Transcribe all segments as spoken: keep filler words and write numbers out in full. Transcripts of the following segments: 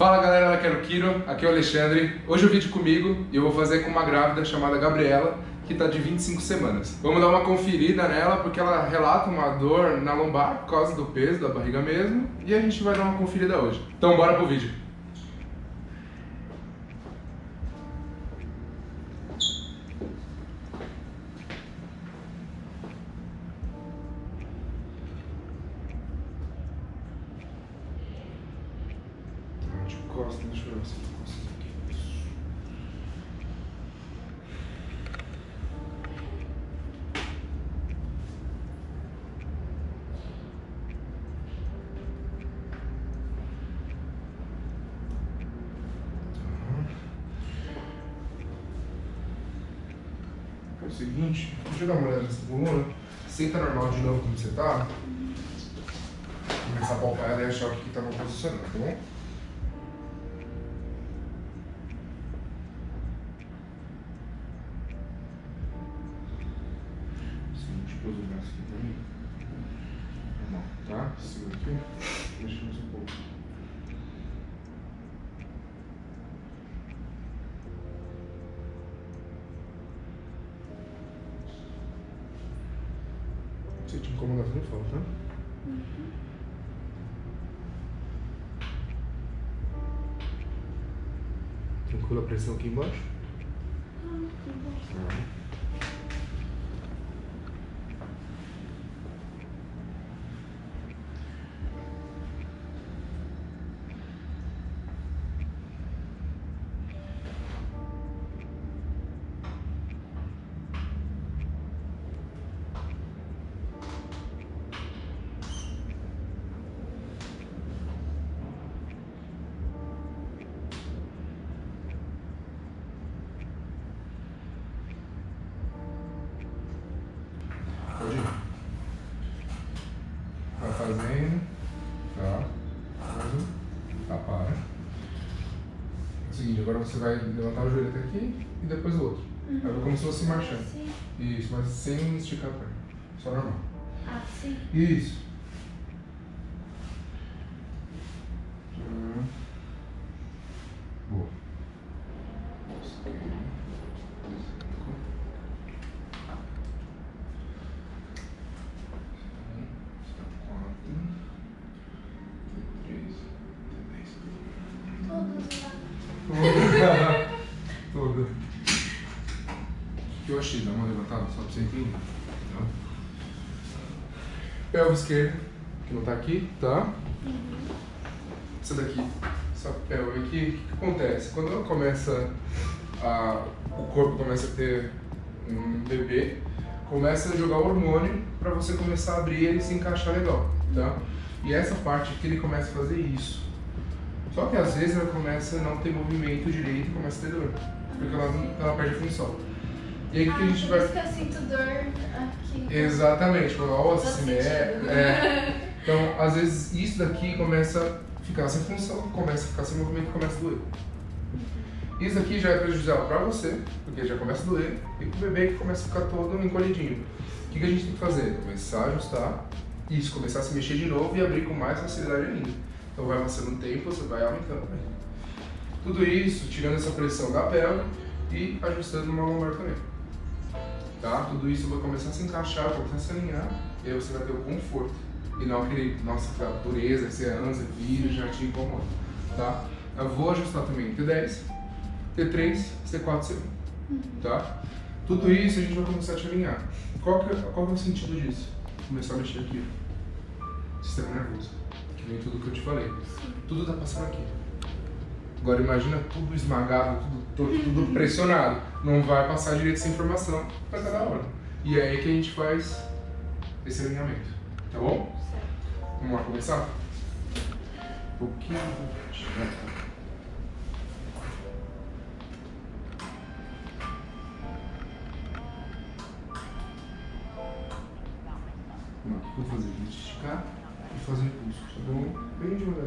Fala galera, eu quero Kiro, aqui é o Alexandre. Hoje é o vídeo comigo e eu vou fazer com uma grávida chamada Gabriela, que tá de vinte e cinco semanas. Vamos dar uma conferida nela porque ela relata uma dor na lombar por causa do peso da barriga mesmo, e a gente vai dar uma conferida hoje. Então bora pro vídeo. Costa, deixa eu ver se eu consigo aqui. É o seguinte, deixa eu dar uma olhada nessa coluna. Senta normal de novo como você tá. Começar a palpar ela e achar o que tá mal posicionado, tá bom? Pôs o braço aqui pra mim. Normal, tá? Segura aqui. Deixa mais um pouco. Se te incomodar, você me fala, tá? Uhum. Tranquila a pressão aqui embaixo? Ah, aqui embaixo. Ah. Pode ir. Vai fazendo. Tá. Mais um. Tá, para. É o seguinte, agora você vai levantar o joelho até aqui e depois o outro. Uhum. Aí vai como se fosse marchando. Sim. Isso, mas sem esticar a perna. Só normal. Ah, sim. Isso. Hum. Boa. Toda. O que eu achei? Dá uma levantada só pra você entender. Tá? Pelve esquerda, que não tá aqui, tá? Uhum. Essa daqui, essa pelve aqui, o que, que acontece? Quando ela começa a. O corpo começa a ter um bebê, começa a jogar hormônio pra você começar a abrir ele e se encaixar legal, tá? E essa parte aqui ele começa a fazer isso. Só que às vezes ela começa a não ter movimento direito e começa a ter dor, porque ela, ela perde a função. E aí o que a gente ah, vai. Por isso que eu sinto dor aqui. Exatamente, quando a ossa Tô se mexe. É. Então, às vezes isso daqui começa a ficar sem função, começa a ficar sem movimento e começa a doer. Isso aqui já é prejudicial pra você, porque já começa a doer, e pro bebê que começa a ficar todo encolhidinho. O que, que a gente tem que fazer? Começar a ajustar, isso, começar a se mexer de novo e abrir com mais facilidade ainda. Então vai avançando o tempo, você vai aumentando também. Tudo isso, tirando essa pressão da pelve e ajustando uma lombar também. Tá? Tudo isso vai começar a se encaixar, vai começar a se alinhar, e aí você vai ter o conforto. E não aquele, nossa, aquela dureza que você anda, vira, já te incomoda. Tá? Eu vou ajustar também T dez, T três, T quatro, C um. Tá? Tudo isso a gente vai começar a te alinhar. Qual que, é, qual que é o sentido disso? Começar a mexer aqui. Sistema nervoso. Que nem tudo que eu te falei. Sim. Tudo tá passando aqui. Agora imagina tudo esmagado, tudo, tudo, tudo pressionado. Não vai passar direito essa informação pra cada hora. E é aí que a gente faz esse alinhamento. Tá bom? Certo. Vamos lá começar? Um pouquinho. Vamos lá, o que eu vou fazer? Vou esticar e fazer impulso. Tá bom? Bem devagar.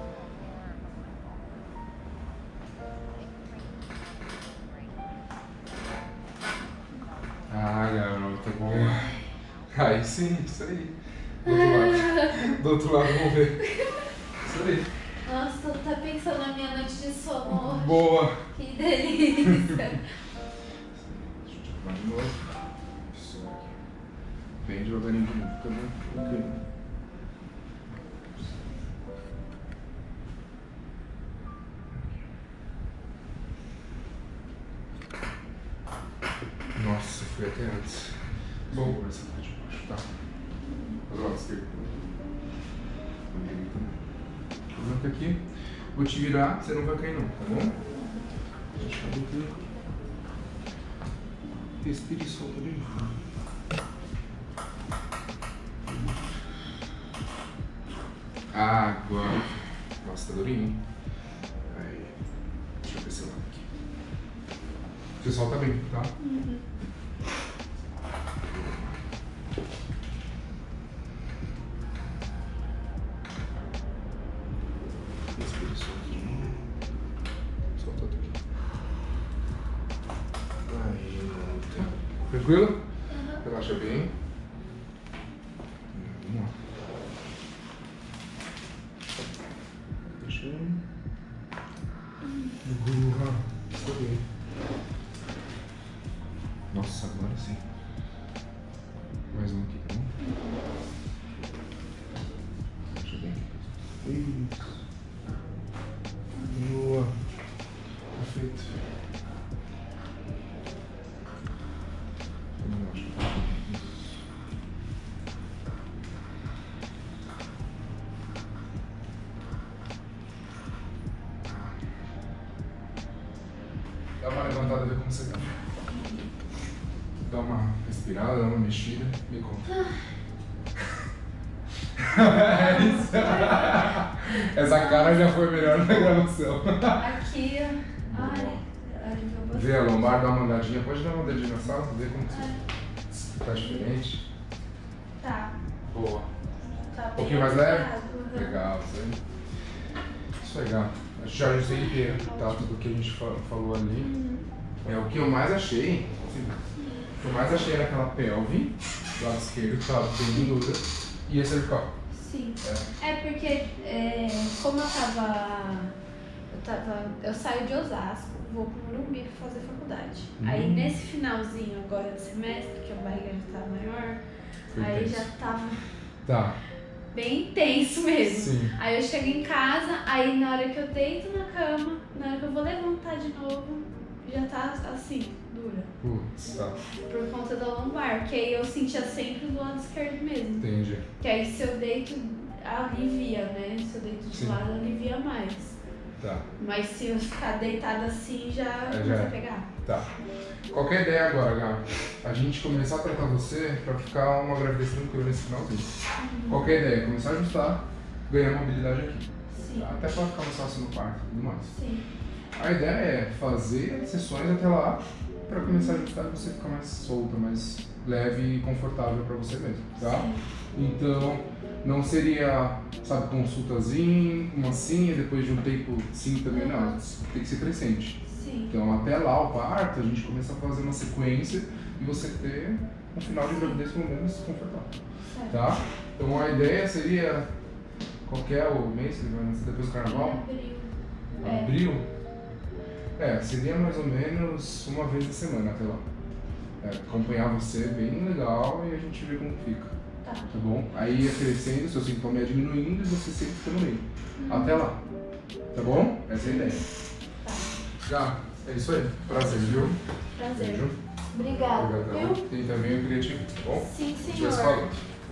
Ah, garota, bom. Aí sim, isso aí. Do outro lado. Do outro lado, vamos ver. Isso aí. Nossa, tô tá pensando na minha de sono hoje. Boa. Que delícia. Deixa eu te arrumar de novo. Isso aqui. Bem devagarinho de novo, tá bom? Ok. Nossa, fui até antes. Bom, vou essa aqui de baixo, tá? Agora, esquerda. Levanta aqui. Vou te virar, você não vai cair não, tá bom? A gente vai botando. Respire e solta de novo. Água. Nossa, tá durinho, hein? Aí. Deixa eu ver se eu lavo aqui. Você solta bem, tá? Uhum. Respire e solta de novo. Solta tudo aqui. Aí, volta. Tranquilo? Uhum. Relaxa bem. Vamos lá. Deixando. Boa. Ficou bem. Nossa, agora sim. Mais um aqui, tá bom? Deixa bem. Isso. Boa. Perfeito. Relaxa. Isso. Dá uma levantada, ver como você tá. Dá uma respirada, dá uma mexida, me conta. É isso. Essa cara já foi melhor na gravação. Aqui, ai, aliviou bastante. Vê a lombar, dá uma andadinha, pode dar uma andadinha na sala, ver como que tá diferente. Tá, Boa. tá Um bem pouquinho mais leve? aliviado, uhum. Legal, isso aí. Isso é legal. A gente já ajustei inteiro, tá? Tudo que a gente fa- falou ali. Uhum. É o que eu mais achei. Assim, o que eu mais achei era aquela pelve do lado esquerdo, que tava bem dura, e a cervical. Sim. É. É porque, é, como eu tava, eu tava. Eu saio de Osasco, vou pro Morumbi pra fazer faculdade. Hum. Aí nesse finalzinho agora do semestre, que a barriga já tá maior, Foi aí intenso. já tava Tá. bem intenso mesmo. Sim. Aí eu chego em casa, aí na hora que eu deito na cama, na hora que eu vou levantar de novo, já tá assim, dura. Putz, tá. Por conta da lombar, que aí eu sentia sempre do lado esquerdo mesmo. Entendi. Que aí se eu deito, alivia, né? Se eu deito de Sim. lado, alivia mais. Tá. Mas se eu ficar deitada assim, já Aí começa já é. a pegar. Tá. Qual que é a ideia agora, Gá? A gente começar a tratar você pra ficar uma gravidez tranquila nesse finalzinho. Qual que é a ideia? Começar a ajustar, ganhar mobilidade aqui. Sim. Tá? Até pra ficar mais fácil no parto e tudo mais. Sim. A ideia é fazer sessões até lá pra começar a ajustar e você ficar mais solta, mais leve e confortável pra você mesmo, tá? Sim. Então, não seria, sabe, consultazinho, uma sim, e depois de um tempo sim também, não. Uhum. Tem que ser crescente. Sim. Então, até lá, o parto, a gente começa a fazer uma sequência e você ter um final de gravidez pelo menos confortável, Certo. tá? Então, a ideia seria, qual que é o mês que vai nascer depois do carnaval? Abril. É. Abril? É, seria mais ou menos uma vez a semana até lá. É, acompanhar você bem legal e a gente vê como fica, Tá. tá bom? Aí ia crescendo, seu sintoma ia diminuindo e você sempre fica no meio. Até lá, tá bom? Essa é a ideia. Tá. Já, é isso aí. Prazer, viu? Prazer. Beijo. Obrigada. Obrigadão. Viu? E também eu queria te, tá bom? Sim, A gente vai senhor. se falando.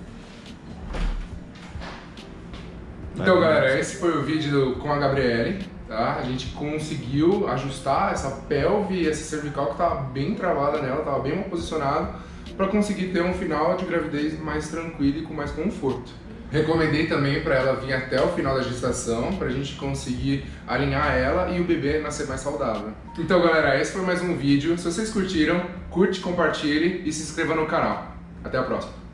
Então, galera, esse foi o vídeo com a Gabriele, tá? A gente conseguiu ajustar essa pelve e essa cervical que tava bem travada nela, tava bem mal posicionado, para conseguir ter um final de gravidez mais tranquilo e com mais conforto. Recomendei também para ela vir até o final da gestação, pra gente conseguir alinhar ela e o bebê nascer mais saudável. Então, galera, esse foi mais um vídeo. Se vocês curtiram, curte, compartilhe e se inscreva no canal. Até a próxima!